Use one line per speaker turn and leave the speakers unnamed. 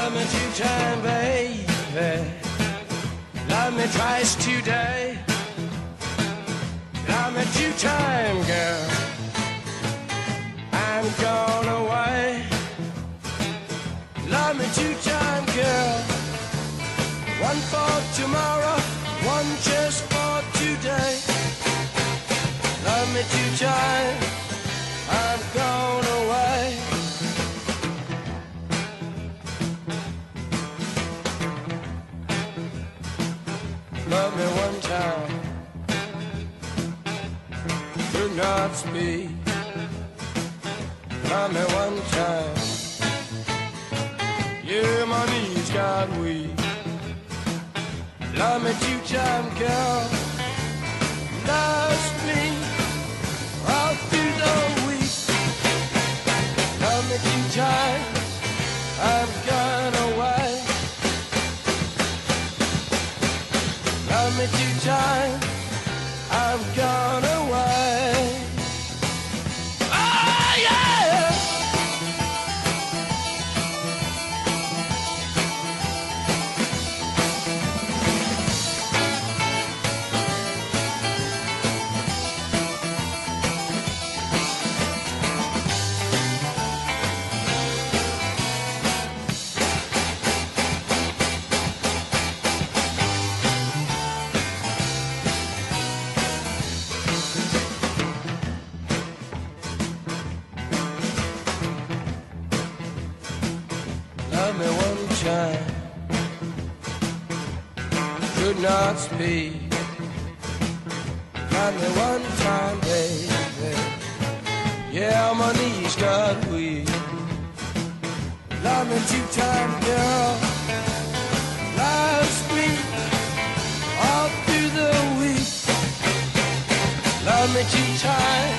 Love me two-time, baby. Love me twice today. Love me two-time, girl. I'm gone away. Love me two-time, girl. One for tomorrow, one just for today. Love me two-time, I'm gone away. Love me one time, do not speak. Love me one time, yeah, my knees got weak. Love me two-time, girl. Love me all through the week. Love me two-time, I've gone away. Love me two-time, I've gone away. Oh yeah! Love me one time, could not speak. Love me one time, baby. Yeah, my knees got weak. Love me two-time, girl. Love me all through the week. Love me two-time.